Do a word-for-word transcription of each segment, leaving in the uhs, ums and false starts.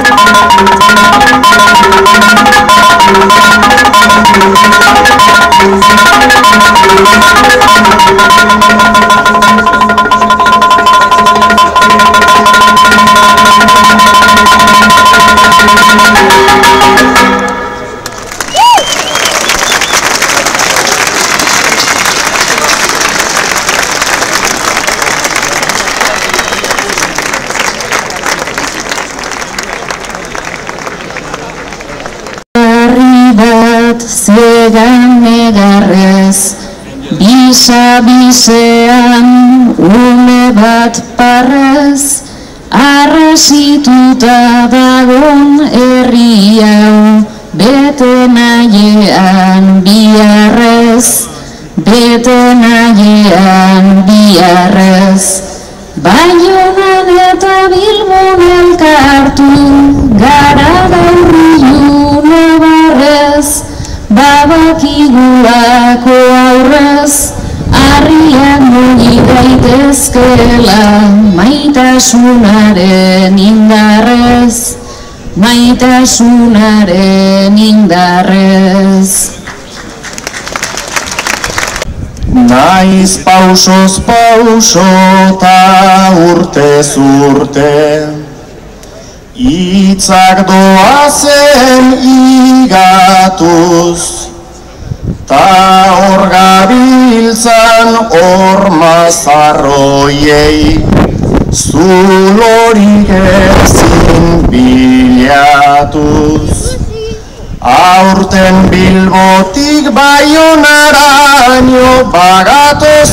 Ziegan negarrez, bisa-bisean ume bat parrez, arrasituta dagon herri hau, bete nahiean biharrez, bete nahiean biharrez. Baionan eta Bilbon elkartu, gara gaur ilun abarrez, babakiguako aurrez, harriak mugi daitezkela, maitasunaren indarrez, maitasunaren indarrez. Naiz pausoz pauso ta urtez urte, hitzak doazen igatuz, ta hor gabiltzan horma zarroiei, zulorik ezin bilatuz. Aurten Bilbotik Baionaraino bagatoz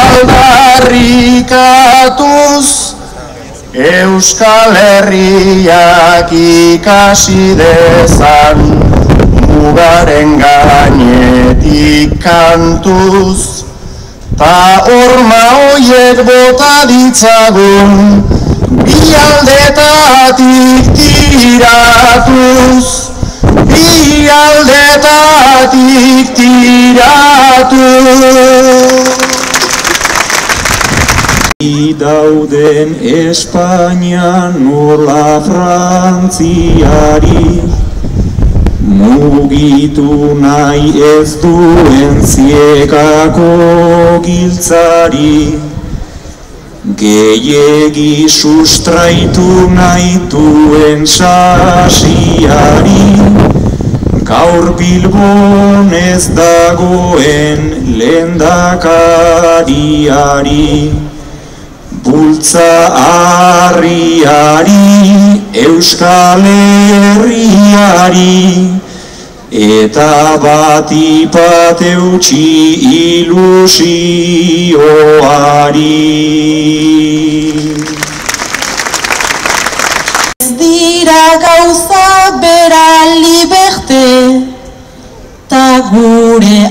aldarrikatuz, Euskal Herriak ikasi dezan mugaren gainetik kantuz, ta horma hoiek bota ditzagun bi aldetatik tiratuz, bi aldetatik tiratuz. Dauden Espainian nola Frantziari, mugitu nahi ez duen ziekako giltzari, gehiegi sustraitu nahi duen sasiari, gaur Bilbon ez dagoen lehendakariari, bultza harriari, Euskal Herriari, eta batipat eutsi ilusioari. Ez dira gauza bera liberte, ta gure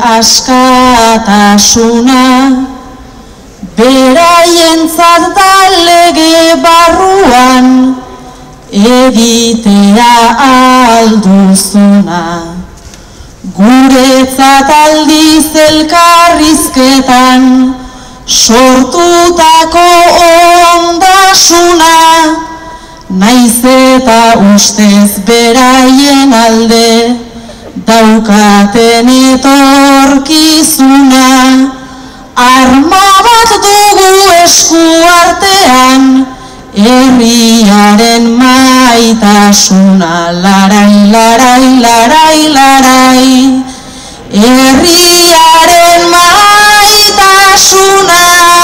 askatasuna, beraientzat da lege barruan, egitea alduzuna. Guretzat aldiz elkarrizketan, sortutako ondasuna, naiz eta ustez beraien alde, daukaten etorkizuna. Arma bat dugu esku artean, herriaren maitasuna, larai, larai, larai, larai, herriaren maitasuna.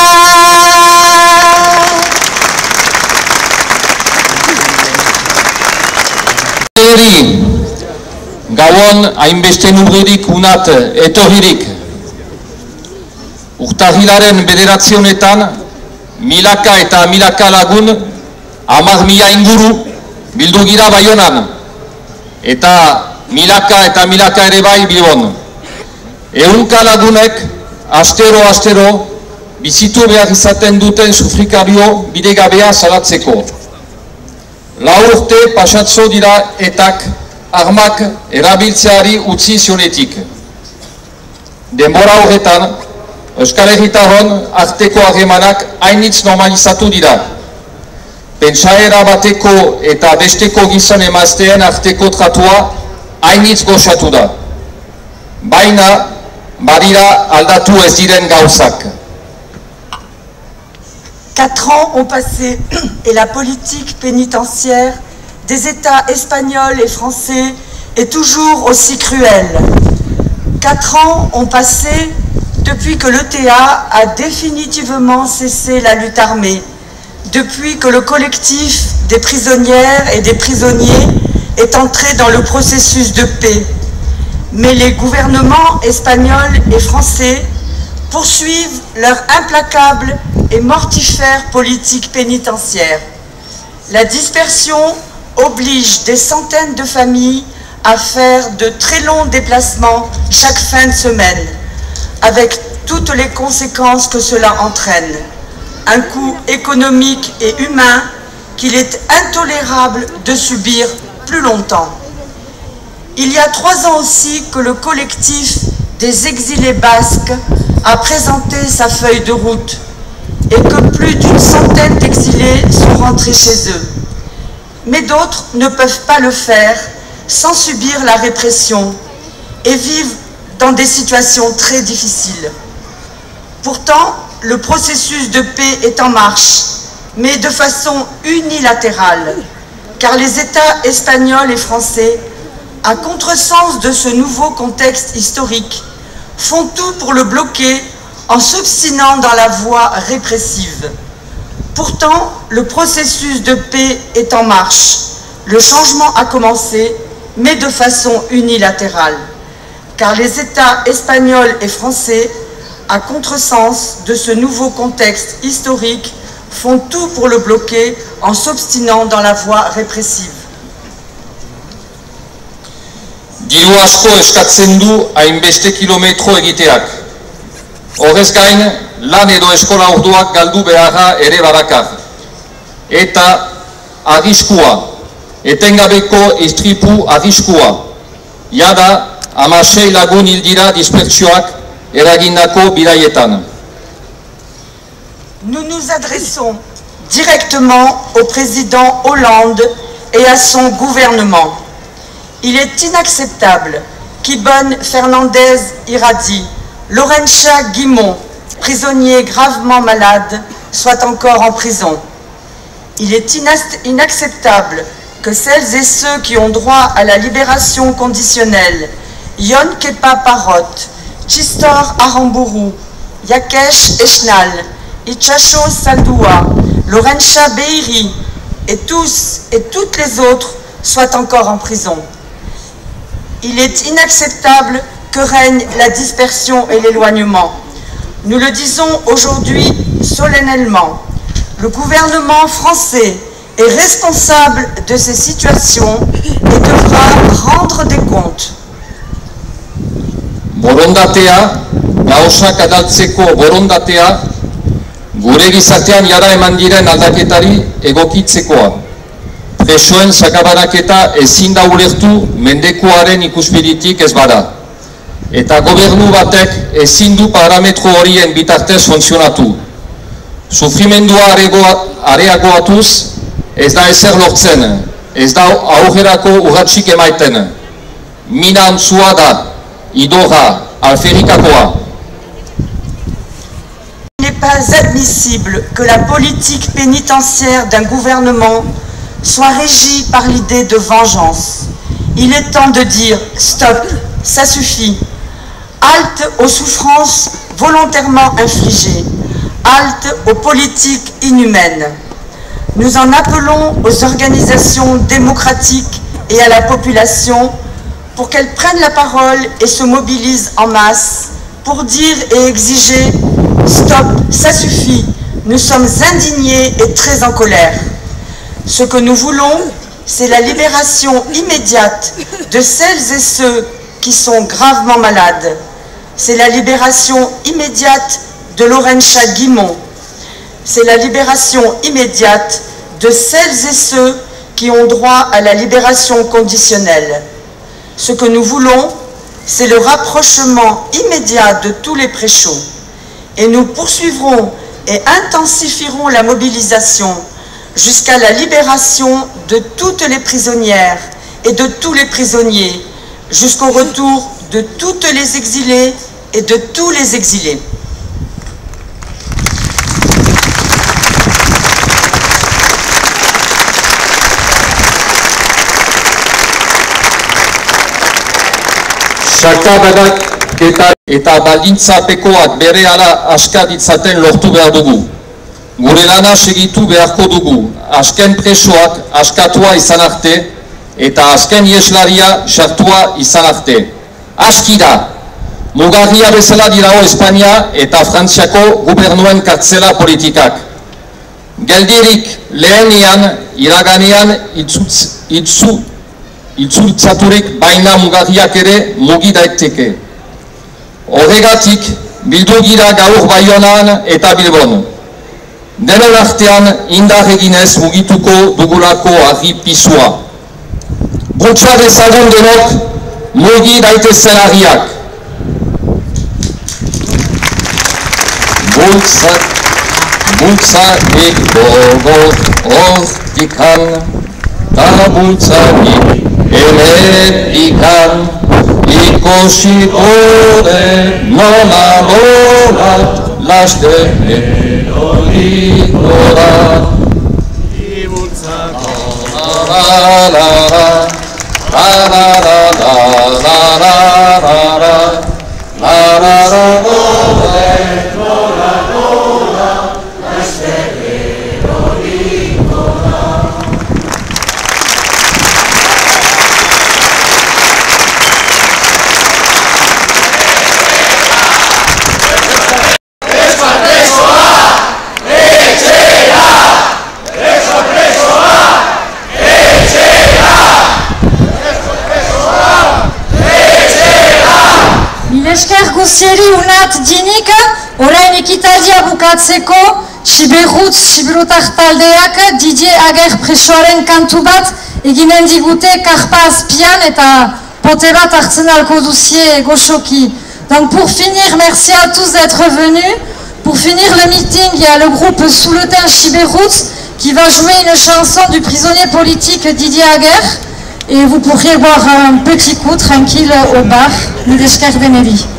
Gauan hainbeste nurririk unat etorririk. Urtarrilaren bederatzionetan, milaka eta milaka lagun, hamar mila inguru bildu gira Baionan, eta milaka eta milaka ere bai Bilbon. Ehunka lagunek, astero-astero, bizitu behar izaten duten sufrikario bidegabea salatzeko. Lau urte pasatzo dira etak armak erabiltzeari utzi zionetik. Denbora horretan, Euskal Herritarron arteko harremanak hainitz normalizatu dira. pentsaera bateko eta besteko gizon emazteen arteko tratua hainitz goxatu da. Baina, badira aldatu ez diren gauzak. Quatre ans ont passé et la politique pénitentiaire des États espagnols et français est toujours aussi cruelle. Quatre ans ont passé depuis que l'E T A a définitivement cessé la lutte armée, depuis que le collectif des prisonnières et des prisonniers est entré dans le processus de paix. Mais les gouvernements espagnols et français poursuivent leur implacable et mortifère politique pénitentiaire. La dispersion oblige des centaines de familles à faire de très longs déplacements chaque fin de semaine, avec toutes les conséquences que cela entraîne. Un coût économique et humain qu'il est intolérable de subir plus longtemps. Il y a trois ans aussi que le collectif des exilés basques a présenté sa feuille de route et que plus d'une centaine d'exilés sont rentrés chez eux. Mais d'autres ne peuvent pas le faire sans subir la répression et vivent dans des situations très difficiles. Pourtant, le processus de paix est en marche, mais de façon unilatérale, car les États espagnols et français, à contresens de ce nouveau contexte historique, font tout pour le bloquer en s'obstinant dans la voie répressive. Pourtant, le processus de paix est en marche. Le changement a commencé, mais de façon unilatérale, car les États espagnols et français, à contresens de ce nouveau contexte historique, font tout pour le bloquer en s'obstinant dans la voie répressive. Diru asko eskatzen du hainbeste kilometro egiteak. Horrez gain, lan edo eskola orduak galdu beharra ere badakar. Eta arriskua, etengabeko istripu arriskua. Jada, hamasei lagun hil dira dispertsioak eragindako bidaietan. Nous nous adressons directement au président Hollande et à son gouvernement. Il est inacceptable qu'Ibon Fernández Iradi, Laurentia Guimont, prisonnier gravement malade, soit encore en prison. Il est inacceptable que celles et ceux qui ont droit à la libération conditionnelle, Yon Kepa Parot, Chistor Aramburu, Yakesh Eshnal, Ichacho Saldua, Laurentia Beiri et tous et toutes les autres soient encore en prison. Il est inacceptable que règne la dispersion et l'éloignement. Nous le disons aujourd'hui solennellement. Le gouvernement français est responsable de ces situations et devra rendre des comptes. Borondatea, gauzak adaltzeko borondatea, gure gizatean jara eman diren aldaketari egokitzekoa. Presoen sakabanaketa ezin da ulertu mendekuaren ikuspiritik ez bada. Eta gobernu batek ezin du parametro horien bitartez funtzionatu. Sufrimendua areagoatuz ez da ezer lortzen, ez da aurrerako urratsik emaiten. Mina antzua da, idorra, alferikakoa. Il n'est pas admissible que la politique pénitentiaire d'un gouvernement soit régie par l'idée de vengeance. Il est temps de dire stop, ça suffit. Halte aux souffrances volontairement infligées. Halte aux politiques inhumaines. Nous en appelons aux organisations démocratiques et à la population pour qu'elles prennent la parole et se mobilisent en masse pour dire et exiger stop, ça suffit. Nous sommes indignés et très en colère. Ce que nous voulons, c'est la libération immédiate de celles et ceux qui sont gravement malades. C'est la libération immédiate de Laurentia Guimont. C'est la libération immédiate de celles et ceux qui ont droit à la libération conditionnelle. Ce que nous voulons, c'est le rapprochement immédiat de tous les préchauds. Et nous poursuivrons et intensifierons la mobilisation jusqu'à la libération de toutes les prisonnières et de tous les prisonniers, jusqu'au retour de toutes les exilées et de tous les exilés. Sakabanak eta, eta baldintzapekoak berehala aska ditzaten lortu behar dugu. Gure lana segitu beharko dugu, asken presoak askatua izan arte eta asken ieslaria sartua izan arte. Aski da, mugarria bezala dirao Espainia eta Frantziako gubernuen kartzela politikak. Geldirik lehenian, iraganean itzutz, itzu, itzultzaturik baina mugarriak ere mugi daiteke. Horregatik, bildu gira gaur Baionan eta Bilbon. Denon artean indar eginez mugituko dugulako argi pisua. Bultza dezagun denok mugi daitezen argiak. Bultza, bultza eko hortikan, ta bultza emetikan, ikosiko de nola nola laste erorikora. Ibultzako la la la la la la la la la Esker guzieri unat dinik, orain ekitaldia bukatzeko, Siberutz, Siberutar taldeak Didier Ager presoaren kantu bat eginen digute karpa azpian eta pote bat hartzen alko duzie goxoki. Donc pour finir, merci à tous d'être venus. Pour finir le meeting, il y a le groupe Sous le Tain Siberutz qui va jouer une chanson du prisonnier politique Didier Ager. Et vous pourriez boire un petit coup tranquille au bar Nideshker Deneli.